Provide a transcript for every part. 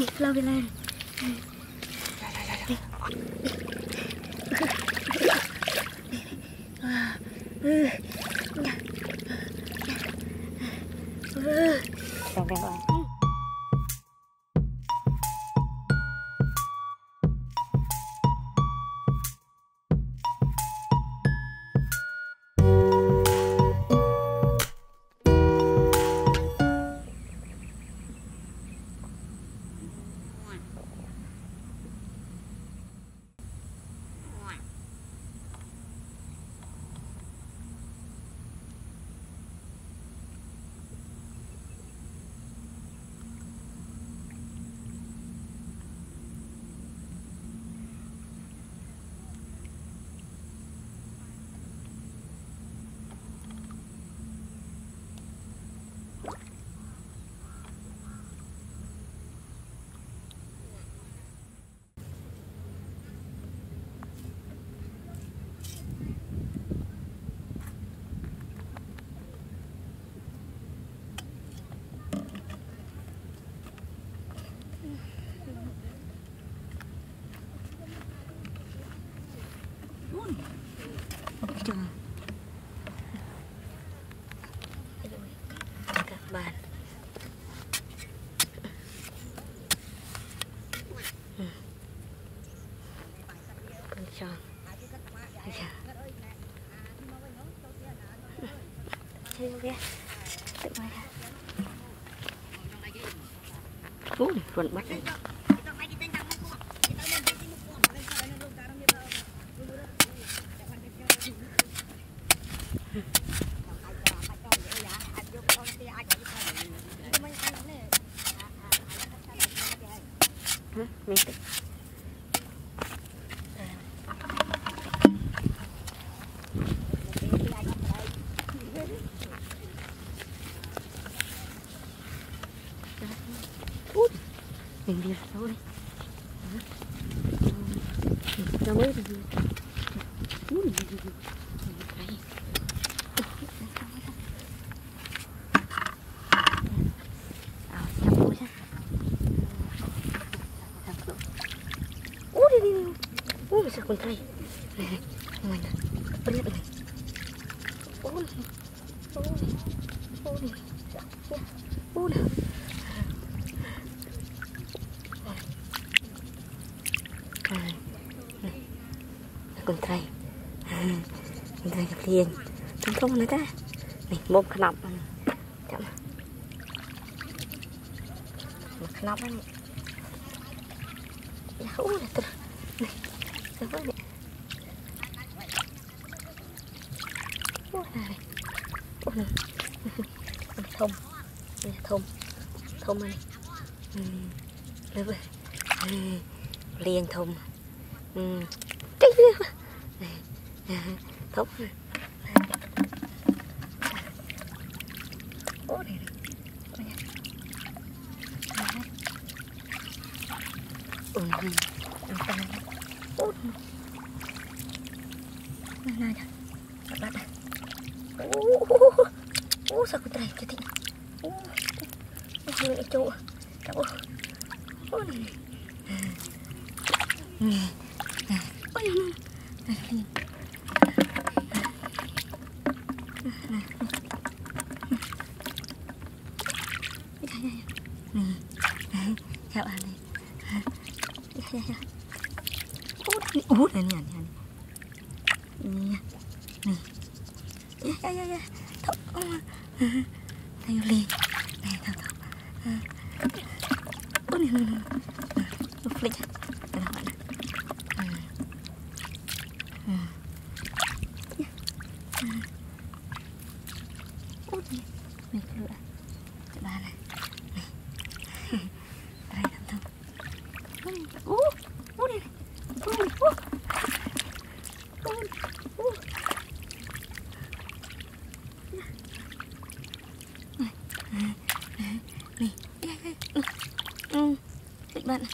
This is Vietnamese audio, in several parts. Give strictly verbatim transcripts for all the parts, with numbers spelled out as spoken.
Lao bên này. Xong rồi. Chừng các bạn con tròn vẫn bắt đấy. Mình thích. Mình đi đâu đây? Ra mới đi. Ui. Đây. À, chăm bố chứ. Ui đi đi. Ui sao con thấy. Này, ngoài nè. Bật lên này. Ui. Ui. Ui. Ui. Con trai con trai gặp liền không không nữa ta này một cái nọc chậm một cái nọc này ui là tôi này sao vậy này ui này ui này thông này thông thông này lấy về liền thông cái gì thốc ô này ô này ô này các bạn ô ô sao cái này cái thịt ô ô hơi chỗ các ô ô này ôi này này chào bạn này út này nè nè nè nè nè thọc thay liền này thọc thọc út này nè nè flick các bạn út này này lựa các bạn này đây thằng thằng ú ú đây ú ú ú ú này này ừ các bạn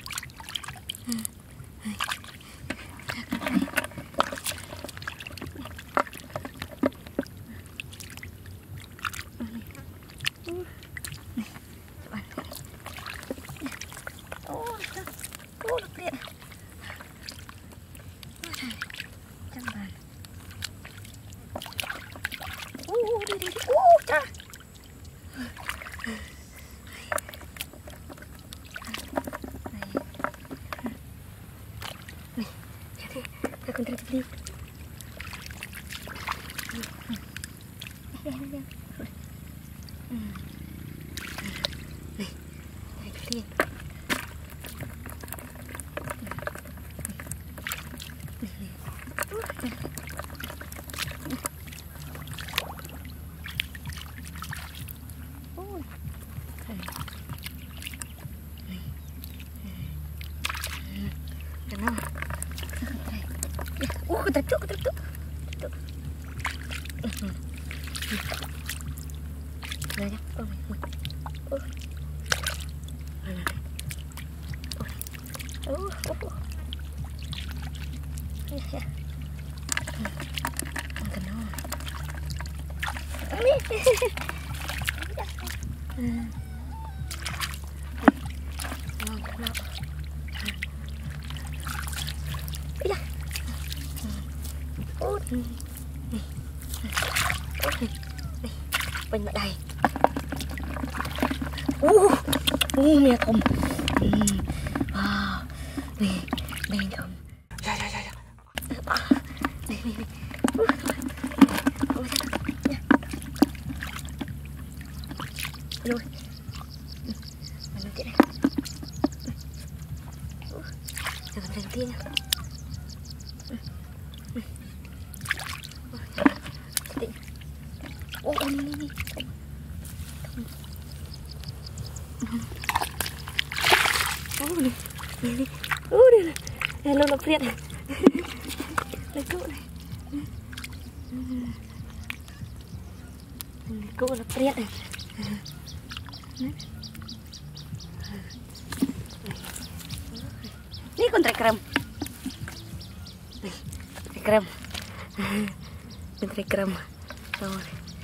tiên. Oh, ketutuk, ketutuk. Ketutuk. Đây nhá. Oh. Oh. Oh. Oh. Ya. Makan no. Ini. Makan no. Ya. Út. Bên lại đây. Ô, ô mẹ không. Wow. Nè, đây không. Dạ dạ dạ dạ. Nè nè nè. Ôi trời. Rồi. Mình làm chuyện này. Rồi mình thành tiên nha. Ô, ô, đi, đi, đi. Ô, đi, đi, đi. Ô, đi, đi. Đây, nó lập riết này. Lấy cụ này. Cụ lập riết này. Ini con krem. Krem. Con krem. Rồi.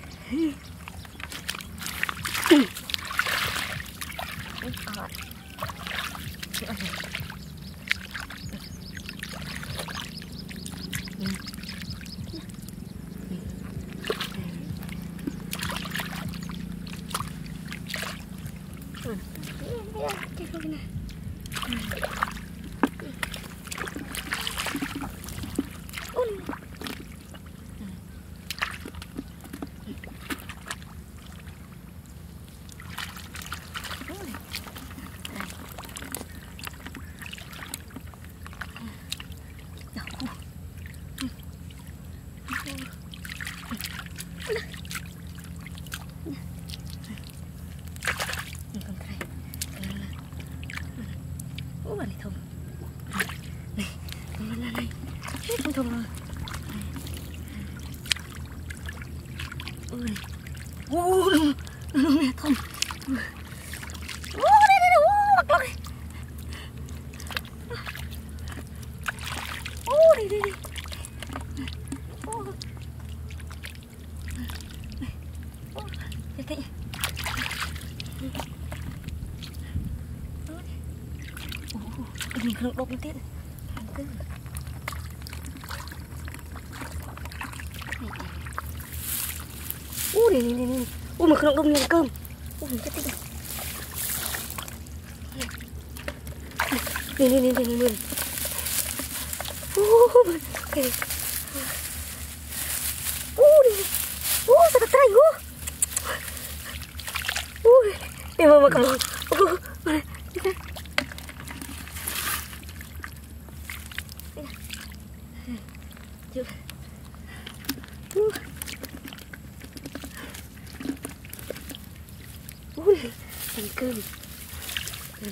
Ủa bà này thùng. Này, thùng lên đây. Thùng thùng rồi. Ôi. Ô, mẹ thùng. Ô, đây đây đây, ô, bật lắm. Ô, đây đây đây. Ô. Ô, đây đây. Mình không đụng tiết. Ui này này này. Ui mà không đụng như cơm. Ui mình chết tích này. Này này này này này. Ui này. Ui này. Ui sao cái tay ui. Ui. Để mà mà cầm. Ui. Chưa. Uh. Ui, thành cơm. Ừ.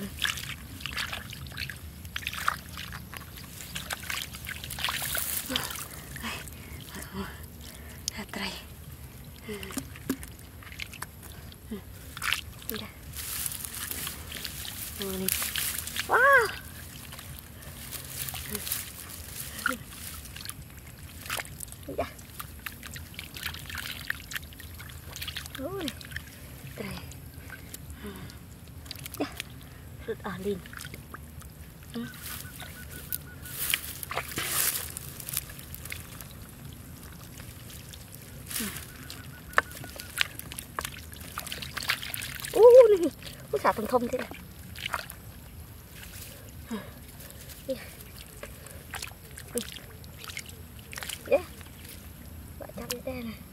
Thật đây. Ừ. Ừ. Đi ra. Rồi đi. Wow. Ừ. Đi ra. Ôi. Đây. Ừ. Dạ. Rất ở lên. Ừ. Ui, ui xả thông thông thế này. Yeah. Bạn chăm cái đen này.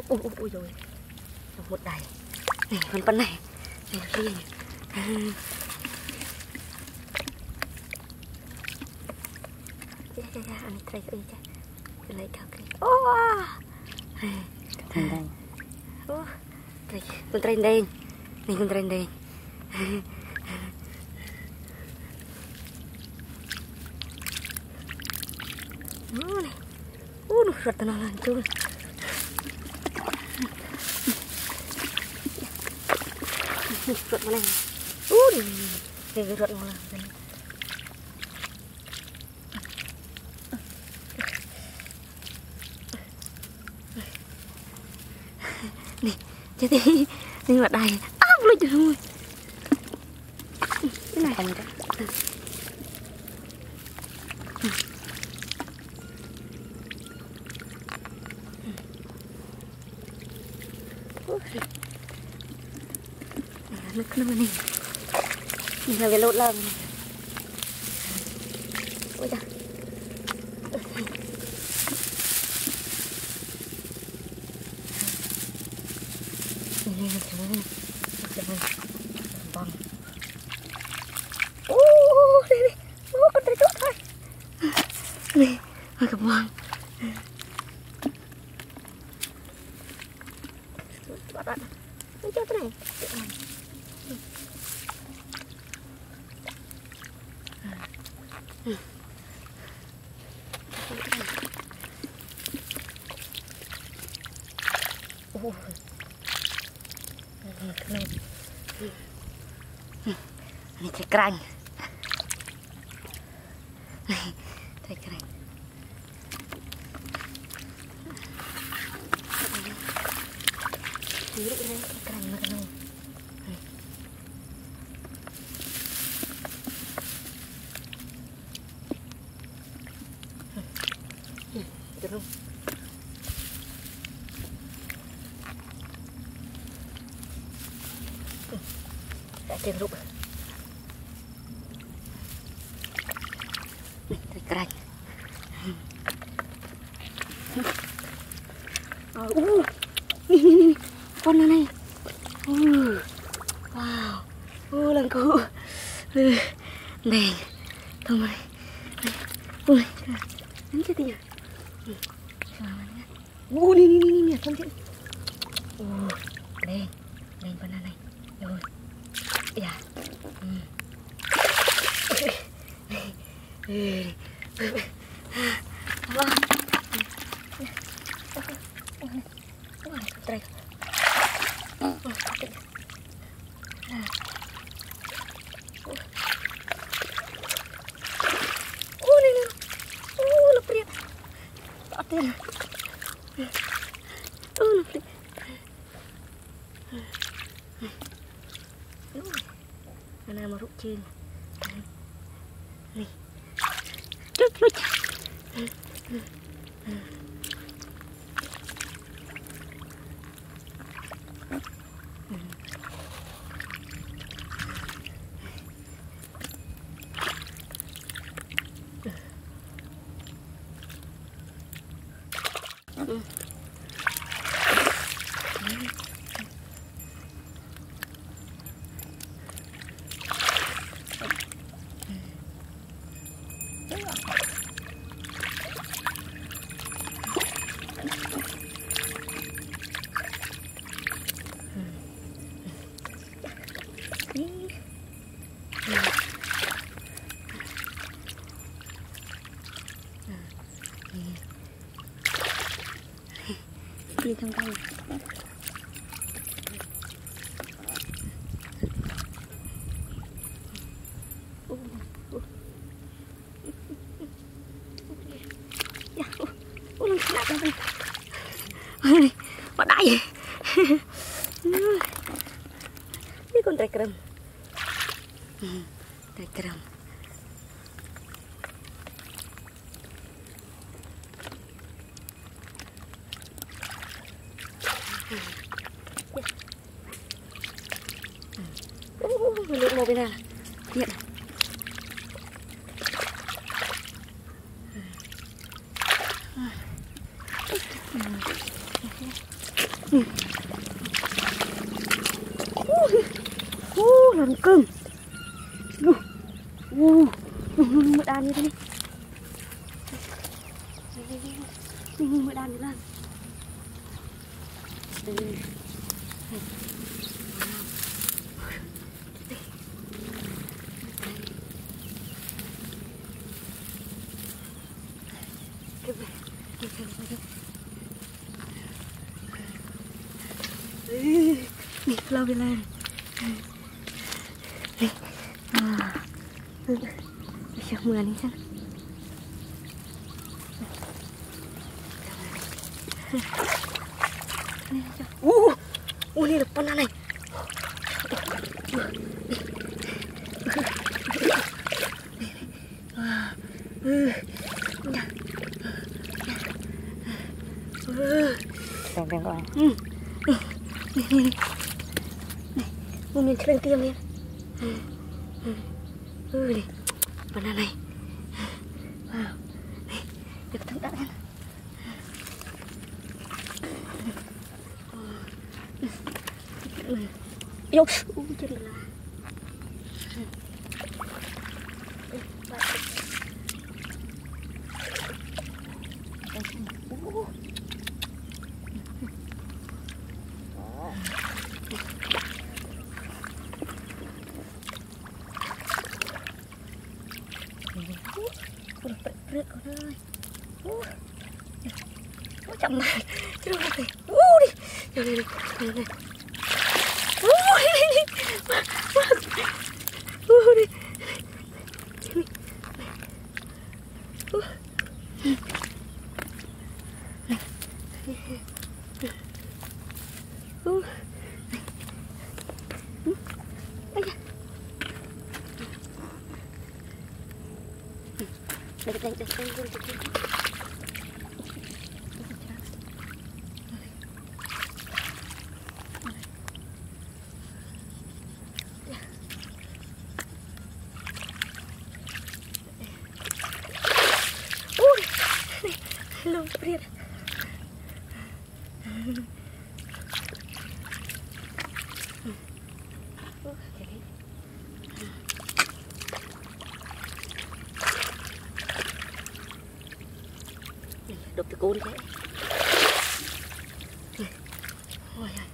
ui ui rồi một đầy này con con này này riêng anh thấy cái gì lấy cao cái ô thành đây ô con tren đen này con tren đen ô này ô nó rất là ngon chú ruột mà này ui để cái ruột ngon lắm nè chết đi đi vào đây á lên rồi cái này thành cái nước nó này mình là cái lốt lợn này ôi da này này này này băng ô đây đây ô con tay tốt thôi này hơi cầm băng bạn bạn nó cho cái này ôi này trái cành này trái cành ini ini keren banget nih. Jeruk. Đã jeruk. Nih, keren. Oh, uh. Nih, nih, nih. Con này này uh, wow uh, lần cô uh, này không này ui đánh chết đi nhỉ uh, đi đi đi đi không chết uh, lên lên con này rồi dạ đây oh ini nih, oh leprit, atin, oh leprit, mana maruk cing, nih, cuk cuk. Ừ. Đi trong tay ôi lần lạ đây ôi bắt đại cái con trai cầm trai cầm mình được một bên nào hiện lần cưng. Ô, ô, mưa đàn như thế này. Mưa đàn như thế này. Nih, kalau bilang, ah, siap mulai nih kan? Uh, uh, ini depan nih. Tengok kan. Hmm. Nih, nih, nih. Nih, mau main celeng tiang ya. Hmm. Hmm. Uh, nih. Mana nih? Wow. Nih, dia tengok kan. Yo, uh, jadi lah. Rớt con ơi. Nó chậm này. Chứ đâu phải. Ô đi. Đây đây đây. Đây. Ô đi. Ô đi. Ô. Ô. Đây đây đây đây đây đây. Ui, lông priệt. Đục từ côn thế. Ôi ơi.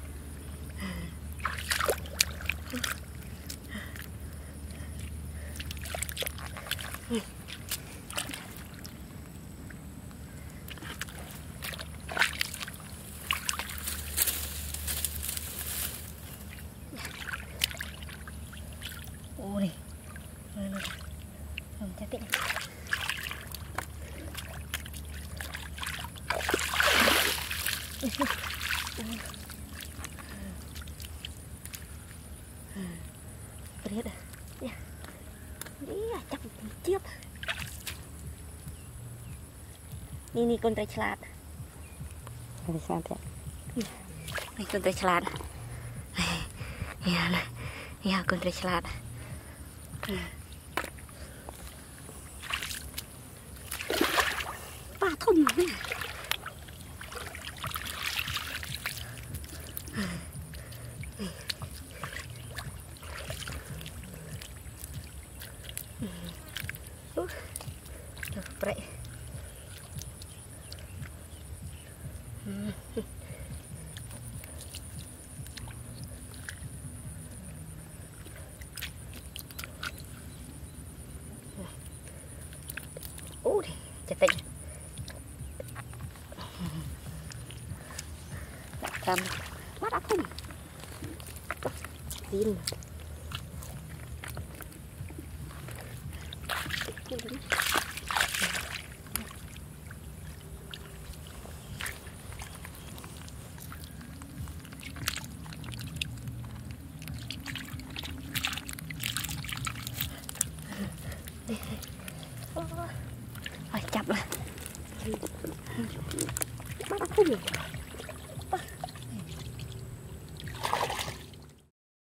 Ôi. Không chắc định. Priệt à? Dạ. Đi à, chắc chết. Ni ni con trai chlat. Con trai chlat. Ni con trai chlat. Ya này. Ya con trai chlat. Ba thùng này. Uh, được vậy. Ui, chặt tịnh. Cầm mắt ác không. Tin. Ôi, chậm rồi. Bắt không được.